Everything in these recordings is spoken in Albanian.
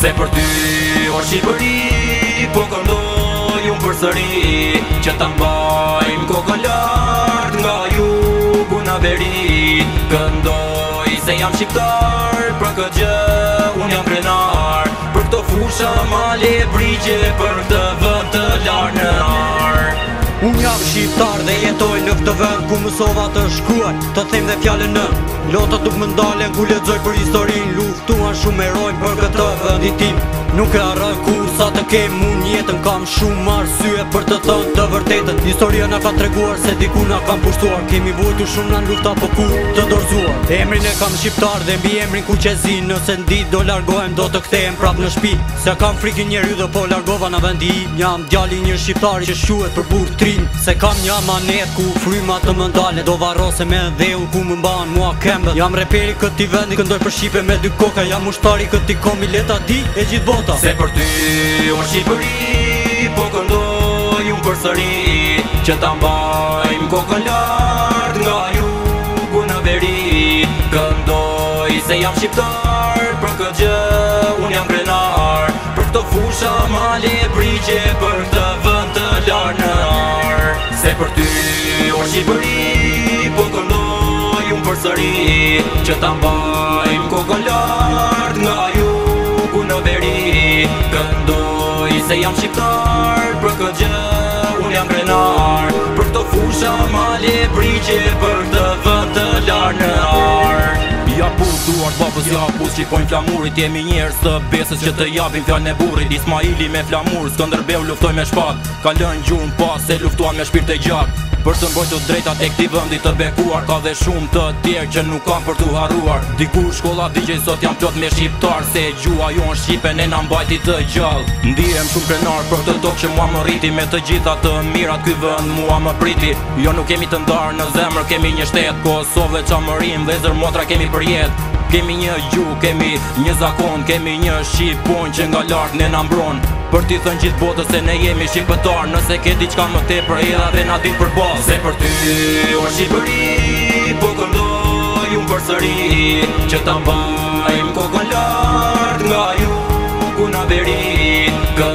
Se për ty o Shqipëri, po këndoj unë përsëri, që ta mbajmë kokën lart nga jugu në veri. Këndoj se jam shqiptar, për këtë gjë unë jam krenar, për këto fusha, male, brigje, për këtë vend të lartë në ar. Unë jam shqiptar dhe jetoj në këtë vend ku mësova të shkruaj, të them dhe fjallën në lotët nuk më ndalen ku lexoj për historin. Luftuan shumë heroj për këtë vendin tim, nuk e harroj kur sa të kem unë jetën. Kam shumë arsye për të thënë të vërtetën, historia na ka treguar se diku na kam pushtuar. Kemi vujtur shumë në lufta po ku të dorzuar. Emrin e kam shqiptar dhe mbi emrin ku qezi, nëse ndit do largohem do të kthehem prap në shtëpi. Se kam frikën njeriu dhe po largova në vendi im. Jam djali një shqiptari që shuhet për burr trim, se kam një amanet ku fryma të më ndale. Do varrose me dheun ku më mban mua kembët. Jam reperi këtij vendi, këndoj për Shqipe me dy koka. Jam ushtari këtij komi, leta di e gjithë bota. Se për ty o Shqipëri, po këndoj unë përsëri, që ta mbajmë kokën lart nga jugu në veri. Këndoj se jam shqiptar, për këtë gjë unë jam krenar, për këto fusha, male, brigje, për këtë vend të lartë në ar. Se për ty o Shqipëri, po këndoj unë përsëri, që ta mbajmë kokën lart nga jugu në veri. Këndoj se jam shqiptar, për këtë gjë unë jam krenar, për këto fusha, male, brigje, për këtë vend të lartë në ar. Ja pus duart babës, ja pus qipojnë flamurit, jemi njerëz të besës që të japin fjallën e burrit. Ismaili me flamur, Skënderbeu luftoj me shpatë, ka lënë gjurmë pas se luftuan me shpirt e gjatë. Për të mbrojtur drejtat e këtij vendi të bekuar, ka dhe shumë të tjerë që nuk kam për t'u harruar. Dikur shkolla digjej, sot jam plot me shqiptar, se gjua jonë shqipe ne na mbajti të gjallë. Ndihem shumë krenar për këtë tokë që mua më rriti, me të gjitha të mirat ky vend mua më priti. Jo nuk kemi të ndarë në zemër, kemi një shtet, Kosovë, Çamërim, vëllezër motra kemi për jetë. Kemi një gjuhë, kemi një zakon, kemi një shqipon që nga lart ne na mbron. Për t'i thënë gjithë botës se ne jemi shqiptar, nëse ke diçka më tepër edha dhe na din për ballë. Se për ty o Shqipëri, po këndoj unë përsëri, që ta mbajmë kokën lart nga jugu në veri.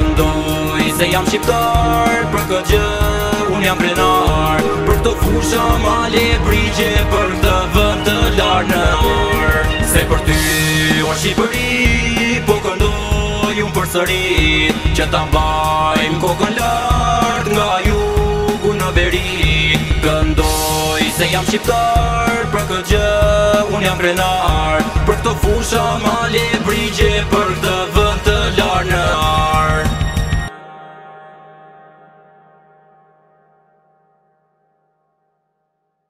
Këndoj se jam shqiptar, për këtë gjë unë jam krenar, për këto fusha, male, brigje, për këtë vend të lartë në ar. Se për ty o Shqipëri, po këndoj unë përsëri, që ta mbajmë kokën lart nga jugu në veri. Këndoj se jam shqiptar, për këtë gjë unë jam krenar, për këto fusha, male, brigje, për këtë vend të lartë.